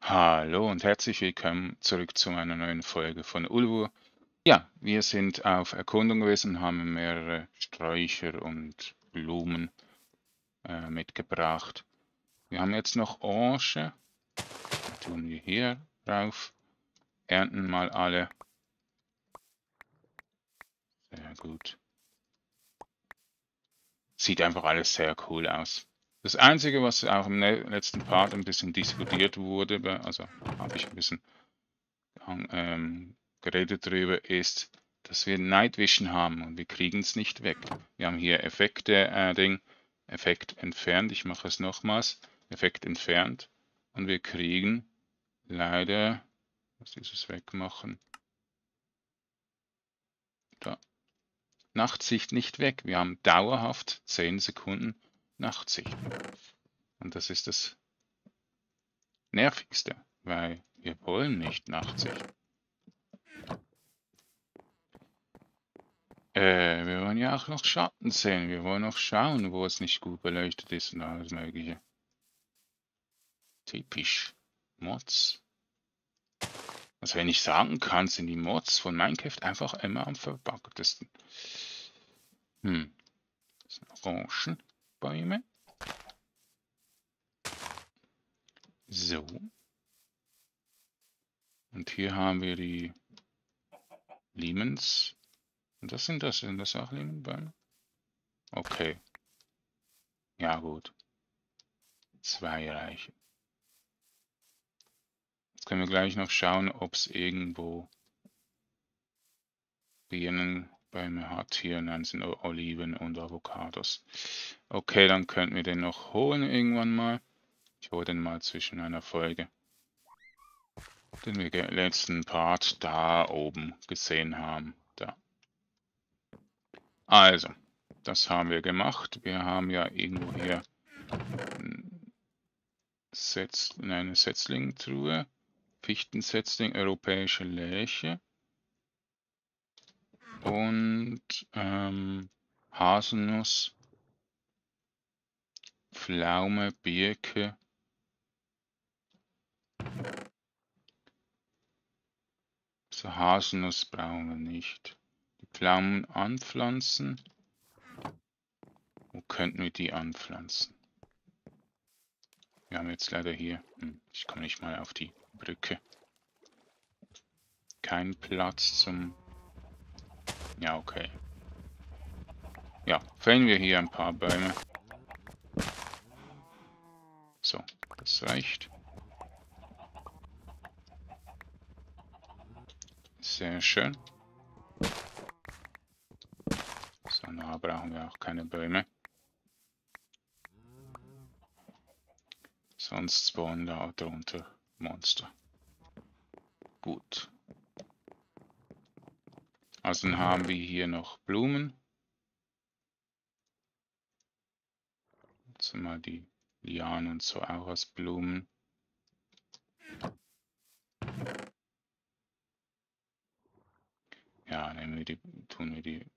Hallo und herzlich willkommen zurück zu einer neuen Folge von Ulvur. Ja, wir sind auf Erkundung gewesen, haben mehrere Sträucher und Blumen mitgebracht. Wir haben jetzt noch Orange, die tun wir hier drauf, ernten mal alle. Sehr gut. Sieht einfach alles sehr cool aus. Das Einzige, was auch im letzten Part ein bisschen diskutiert wurde, also habe ich ein bisschen geredet drüber, ist, dass wir Night Vision haben und wir kriegen es nicht weg. Wir haben hier Effekte, Effekt entfernt. Ich mache es nochmals. Effekt entfernt. Und wir kriegen leider, muss dieses wegmachen, da, Nachtsicht nicht weg. Wir haben dauerhaft 10 Sekunden Nachtsicht. Und das ist das Nervigste, weil wir wollen nicht Nachtsicht. Wir wollen ja auch noch Schatten sehen. Wir wollen noch schauen, wo es nicht gut beleuchtet ist und alles Mögliche. Typisch. Mods. Also wenn ich sagen kann, sind die Mods von Minecraft einfach immer am verpacktesten. Das sind Orangenbäume. So. Und hier haben wir die Lemons. Und was sind das? Sind das auch Lemonbäume? Okay. Ja gut. 2 reichen. Jetzt können wir gleich noch schauen, ob es irgendwo Birnenbäume hat. Hier, nein, sind Oliven und Avocados. Okay, dann könnten wir den noch holen irgendwann mal. Ich hole den mal zwischen einer Folge, den wir im letzten Part da oben gesehen haben. Da. Also, das haben wir gemacht. Wir haben ja irgendwo hier eine Setzlingtruhe. Fichtensetzling, europäische Lärche und Haselnuss, Pflaume, Birke. So Haselnuss brauchen wir nicht. Die Pflaumen anpflanzen. Wo könnten wir die anpflanzen? Wir haben jetzt leider hier, ich komme nicht mal auf die Brücke. Kein Platz zum... Ja, okay. Ja, fällen wir hier ein paar Bäume. So, das reicht. Sehr schön. So, nah brauchen wir auch keine Bäume. Sonst spawnen da drunter Monster. Gut. Also dann haben wir hier noch Blumen. Jetzt mal die Lianen und so auch als Blumen. Ja, tun wir die,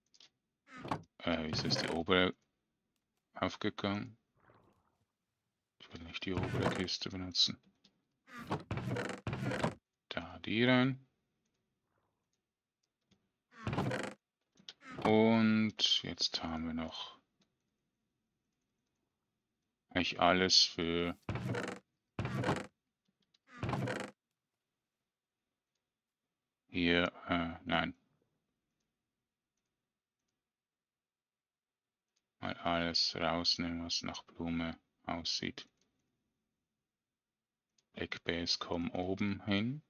ist die obere aufgegangen? Ich will nicht die obere Kiste benutzen. Da die rein. Und jetzt haben wir noch eigentlich alles für hier, nein. Mal alles rausnehmen, was nach Blume aussieht. Eckbase kommen oben hin.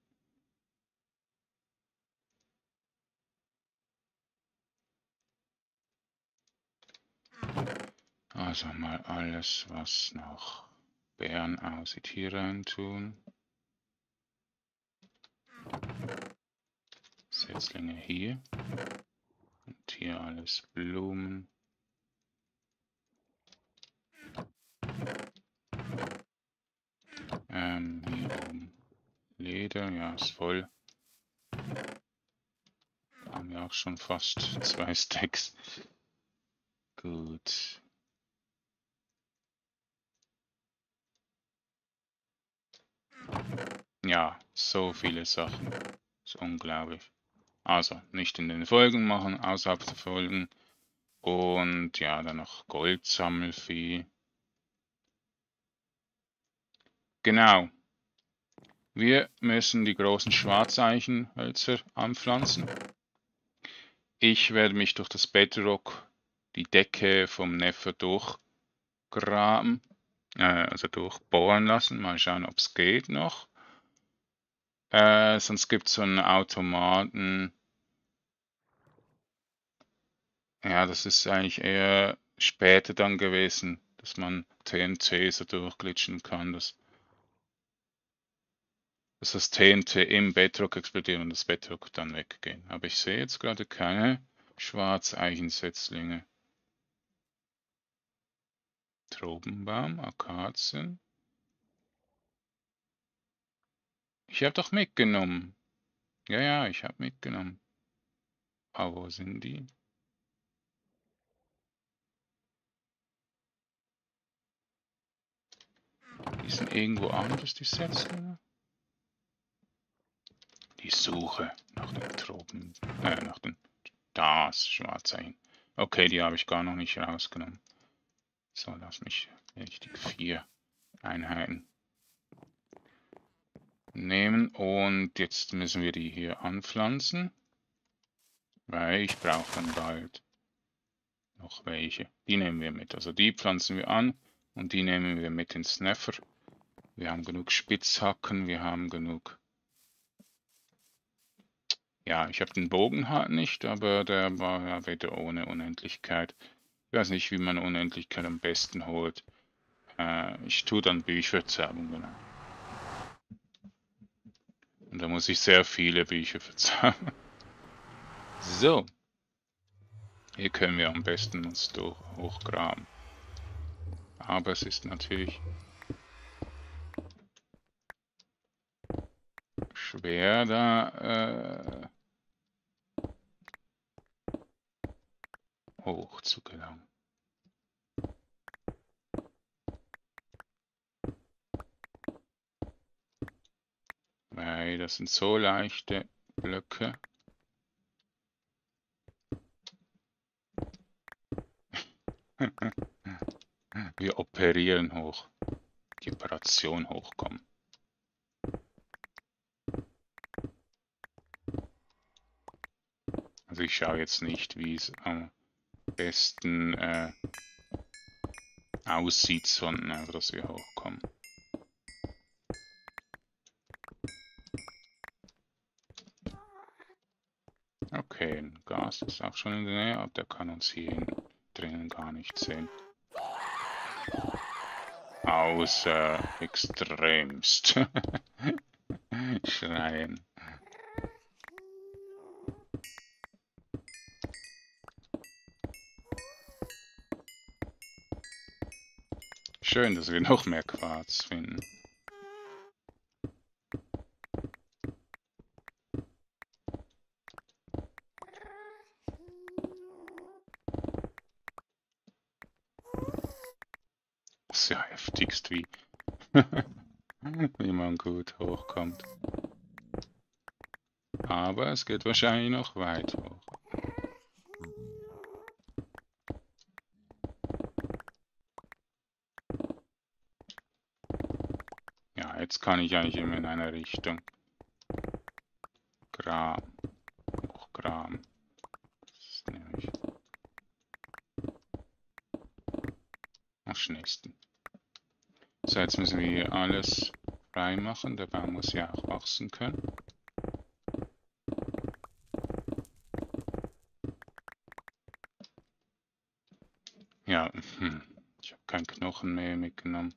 Also mal alles, was nach Beeren aussieht, hier rein tun. Setzlinge hier. Und hier alles Blumen. Hier oben Leder, ja, ist voll. Haben wir auch schon fast 2 Stacks. Gut. Ja, so viele Sachen. Das ist unglaublich. Also, nicht in den Folgen machen, außerhalb der Folgen. Und ja, dann noch Goldsammelvieh. Genau. Wir müssen die großen Schwarzeichenhölzer anpflanzen. Ich werde mich durch das Bedrock, die Decke vom Nether durchgraben, also durchbohren lassen. Mal schauen, ob es geht noch. Sonst gibt es so einen Automaten. Ja, das ist eigentlich eher später dann gewesen, dass man TNT so durchglitschen kann, dass das TNT im Bedrock explodiert und das Bedrock dann weggeht. Aber ich sehe jetzt gerade keine Schwarzeichensetzlinge. Tropenbaum, Akazien. Ich habe doch mitgenommen. Ja, ich habe mitgenommen. Aber wo sind die? Die sind irgendwo anders, die Setzlinge. Die Suche nach den Tropen, nach den, das Schwarzzeichen. Okay, die habe ich gar noch nicht rausgenommen. So, lass mich richtig 4 Einheiten nehmen und jetzt müssen wir die hier anpflanzen, weil ich brauche dann bald noch welche. Die nehmen wir mit, also die pflanzen wir an und die nehmen wir mit ins Nether. Wir haben genug Spitzhacken, wir haben genug. Ja, ich habe den Bogen halt nicht, aber der war ja wieder ohne Unendlichkeit. Ich weiß nicht, wie man Unendlichkeit am besten holt. Ich tue dann Bücher zaubern, genau. Und da muss ich sehr viele Bücher verzaubern. So. Hier können wir am besten uns durch hochgraben. Aber es ist natürlich schwer da hoch zu gelangen. Weil das sind so leichte Blöcke. Wir operieren hoch. Die Operation hochkommen. Also ich schaue jetzt nicht, wie es am besten aussieht, sondern einfach, dass wir hochkommen. Okay, ein Gas ist auch schon in der Nähe, aber der kann uns hier drinnen gar nicht sehen. Außer extremst. Schreien. Schön, dass wir noch mehr Quarz finden. Das ist ja heftigst, wie man gut hochkommt. Aber es geht wahrscheinlich noch weit hoch. Ja, jetzt kann ich eigentlich immer in eine Richtung graben. Hochgraben. Das ist nämlich am schnellsten. So, jetzt müssen wir hier alles frei machen. Der Baum muss ja auch wachsen können. Ja, ich habe keinen Knochen mehr mitgenommen.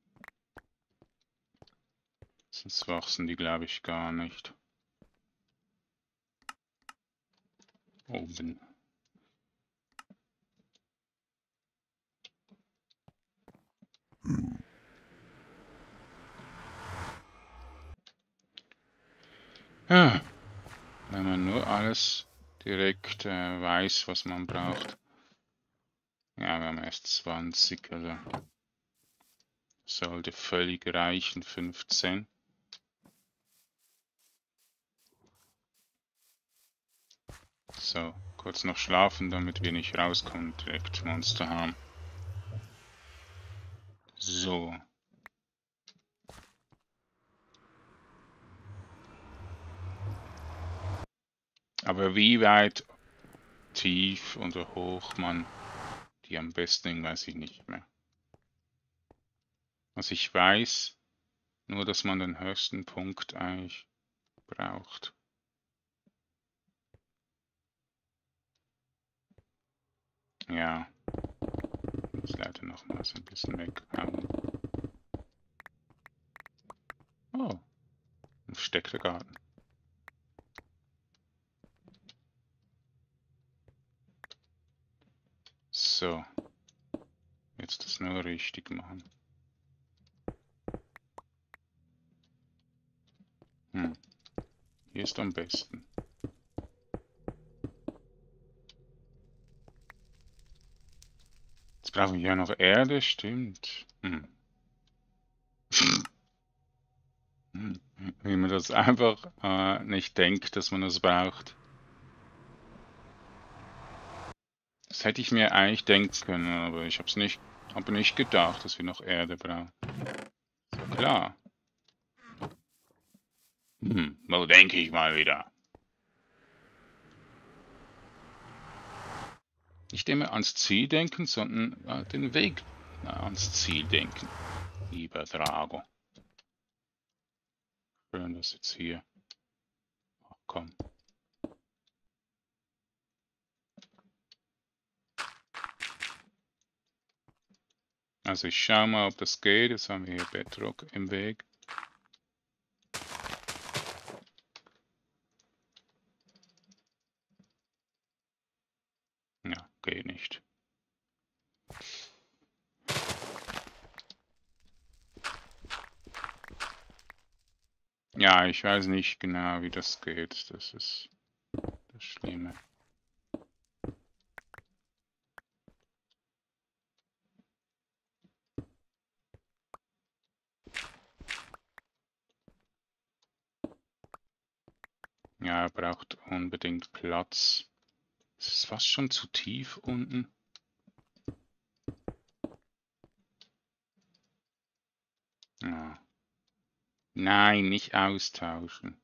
Sonst wachsen die, glaube ich, gar nicht. Oben. Ja, wenn man nur alles direkt weiß, was man braucht. Ja, wir haben erst 20, also sollte völlig reichen, 15. So, kurz noch schlafen, damit wir nicht rauskommen und direkt Monster haben. So. Aber wie weit tief oder hoch man die am besten, weiß ich nicht mehr. Also ich weiß nur, dass man den höchsten Punkt eigentlich braucht. Ja. Ich leider nochmals ein bisschen weghauen. Oh. Ein versteckter Garten. So. Jetzt das nur richtig machen. Hier ist am besten. Jetzt brauchen wir ja noch Erde, stimmt. Wie man das einfach nicht denkt, dass man das braucht. Das hätte ich mir eigentlich denken können, aber ich habe nicht gedacht, dass wir noch Erde brauchen. Klar. Wo denke ich mal wieder? Nicht immer ans Ziel denken, sondern den Weg ans Ziel denken. Lieber Drago. Schön, dass jetzt hier. Ach, komm. Also ich schaue mal, ob das geht. Jetzt haben wir hier Bedrock im Weg. Ja, geht nicht. Ja, ich weiß nicht genau, wie das geht. Das ist das Schlimme. Ja, er braucht unbedingt Platz. Es ist fast schon zu tief unten. Ja. Nein, nicht austauschen.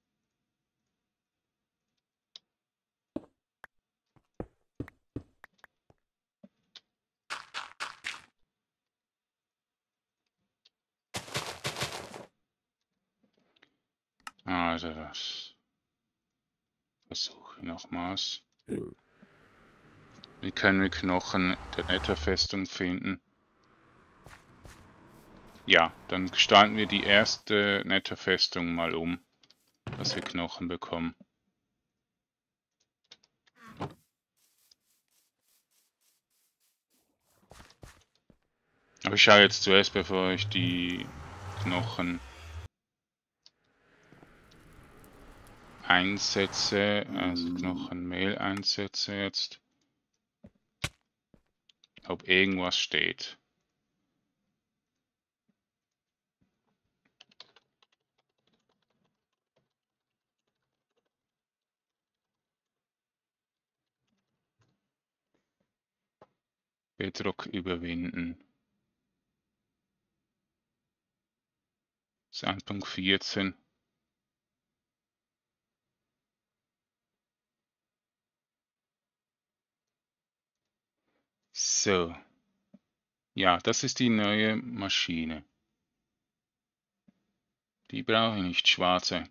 Also das versuche ich nochmals. Wie können wir Knochen der Netherfestung finden? Ja, dann gestalten wir die erste Netherfestung mal um, dass wir Knochen bekommen. Aber ich schaue jetzt zuerst, bevor ich die Knochen einsetze, also Knochenmehl einsetze jetzt, ob irgendwas steht. Bedrock überwinden. Das ist 1.14. So. Ja, das ist die neue Maschine. Die brauche ich nicht, schwarze.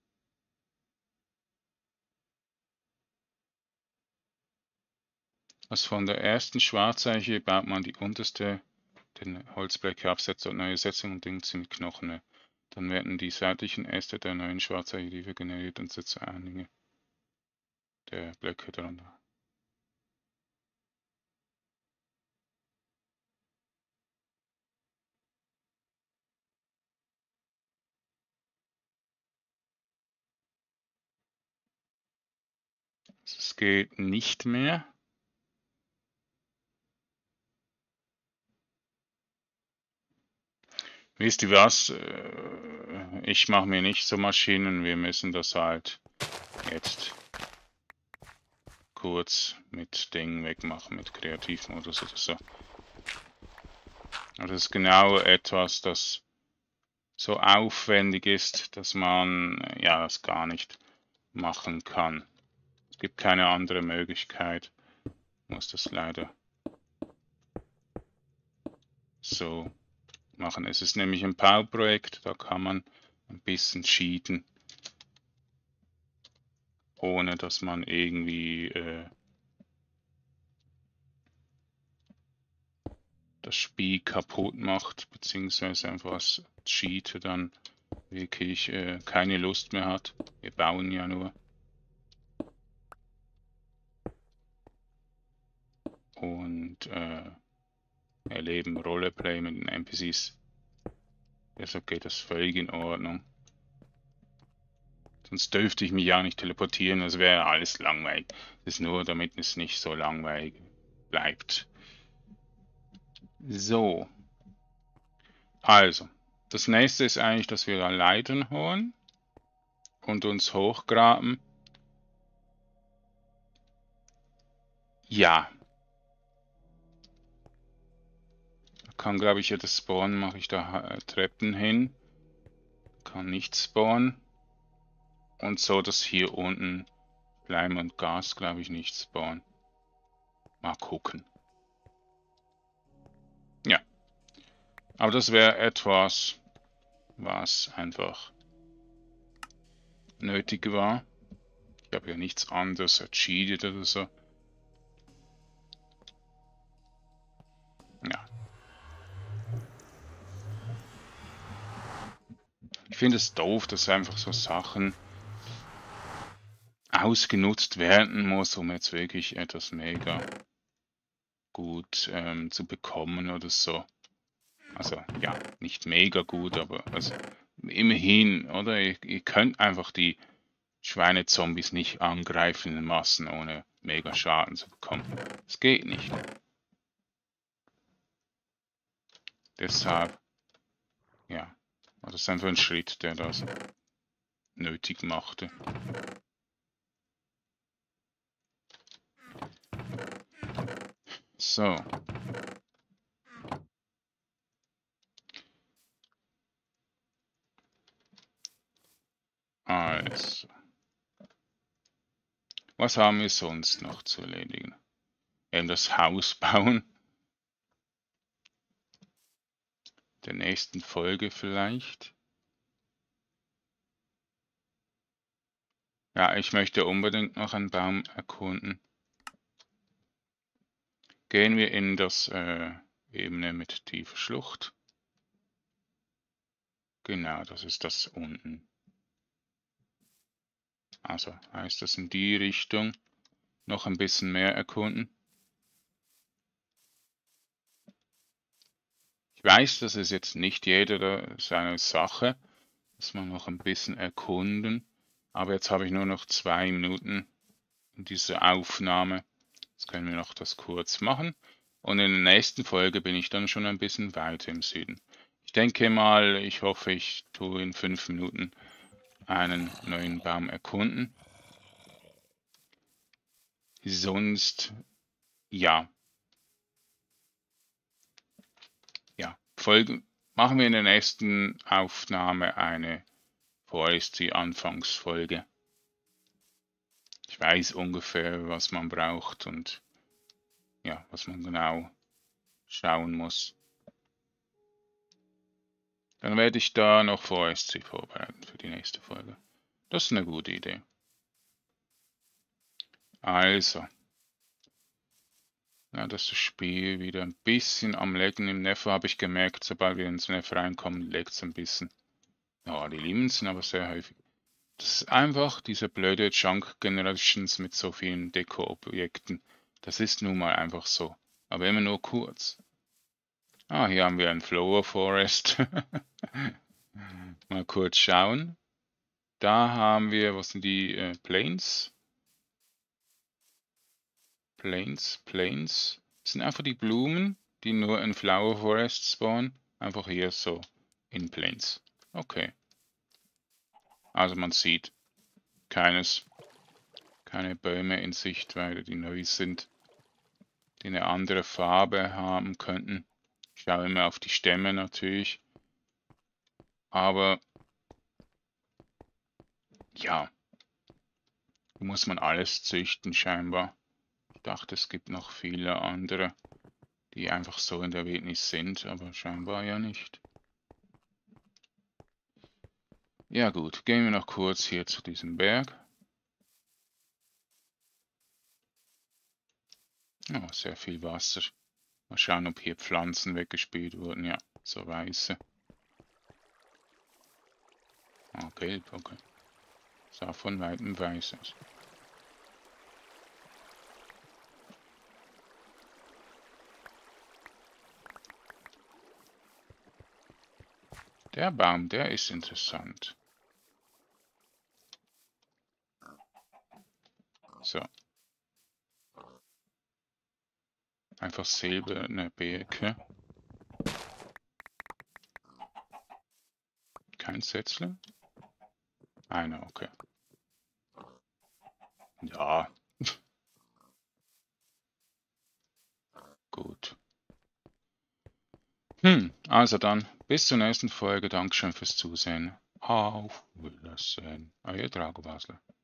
Also von der ersten Schwarzeiche baut man die unterste, den Holzblöcke absetzt und neue Setzungen und Dinge mit Knochen. Dann werden die seitlichen Äste der neuen Schwarzeiche tiefer generiert und setze einige der Blöcke darunter. Es geht nicht mehr. Wisst ihr was? Ich mache mir nicht so Maschinen, wir müssen das halt jetzt kurz mit Ding wegmachen, mit Kreativmodus oder so. Und das ist genau etwas, das so aufwendig ist, dass man ja das gar nicht machen kann. Es gibt keine andere Möglichkeit. Ich muss das leider so machen. Es ist nämlich ein Bauprojekt, da kann man ein bisschen cheaten, ohne dass man irgendwie das Spiel kaputt macht, beziehungsweise einfach als Cheater dann wirklich keine Lust mehr hat. Wir bauen ja nur. Und erleben Roleplay mit den NPCs. Deshalb geht das völlig in Ordnung. Sonst dürfte ich mich ja nicht teleportieren, das wäre alles langweilig. Das ist nur, damit es nicht so langweilig bleibt. So. Also, das nächste ist eigentlich, dass wir da Leitern holen und uns hochgraben. Ja. Da kann, glaube ich, ja das Spawnen, mache ich da Treppen hin. Kann nicht spawnen. Und so, dass hier unten Leim und Gas, glaube ich, nicht spawnen. Mal gucken. Ja. Aber das wäre etwas, was einfach nötig war. Ich habe ja nichts anderes ercheatet oder so. Ja. Ich finde es doof, dass einfach so Sachen ausgenutzt werden muss, um jetzt wirklich etwas mega gut zu bekommen oder so. Also ja, nicht mega gut, aber also, immerhin, oder? Ihr könnt einfach die Schweinezombies nicht angreifen in Massen, ohne mega Schaden zu bekommen. Das geht nicht. Deshalb, ja, war das einfach ein Schritt, der das nötig machte. So. Also. Was haben wir sonst noch zu erledigen? Eben das Haus bauen. Der nächsten Folge vielleicht. Ja, ich möchte unbedingt noch einen Baum erkunden. Gehen wir in das Ebene mit tiefer Schlucht. Genau, das ist das unten. Also heißt das in die Richtung. Noch ein bisschen mehr erkunden. Ich weiß, das ist jetzt nicht jeder seine Sache, dass man noch ein bisschen erkunden. Aber jetzt habe ich nur noch 2 Minuten in dieser Aufnahme. Jetzt können wir noch das kurz machen. Und in der nächsten Folge bin ich dann schon ein bisschen weiter im Süden. Ich denke mal, ich hoffe, ich tue in 5 Minuten einen neuen Baum erkunden. Sonst, ja. Ja, machen wir in der nächsten Aufnahme eine Forestry-Anfangsfolge. Ich weiß ungefähr, was man braucht und ja, was man genau schauen muss. Dann werde ich da noch Forestry vorbereiten für die nächste Folge. Das ist eine gute Idee. Also, ja, das Spiel wieder ein bisschen am Laggen. Im Nefer habe ich gemerkt, sobald wir ins Nefer reinkommen, laggt es ein bisschen. Ja, die Limits sind aber sehr häufig. Das ist einfach diese blöde Junk Generations mit so vielen Deko-Objekten. Das ist nun mal einfach so. Aber immer nur kurz. Ah, hier haben wir ein Flower Forest. Mal kurz schauen. Da haben wir, was sind die Plains? Plains. Das sind einfach die Blumen, die nur in Flower Forest spawnen. Einfach hier so in Plains. Okay. Also man sieht, keine Keine Bäume in Sichtweite, die neu sind, die eine andere Farbe haben könnten. Ich schaue immer auf die Stämme natürlich. Aber ja, muss man alles züchten scheinbar. Ich dachte, es gibt noch viele andere, die einfach so in der Wildnis sind, aber scheinbar ja nicht. Ja gut, gehen wir noch kurz hier zu diesem Berg. Oh, sehr viel Wasser. Mal schauen, ob hier Pflanzen weggespült wurden. Ja, so weiße. Ah, gelb, okay. Sah von weitem weiß aus. Der Baum, der ist interessant. So. Einfach silberne Birke. Kein Setzling? Einer, okay. Ja. Gut. Also dann, bis zur nächsten Folge. Dankeschön fürs Zusehen. Auf Wiedersehen. Euer Drago Basler.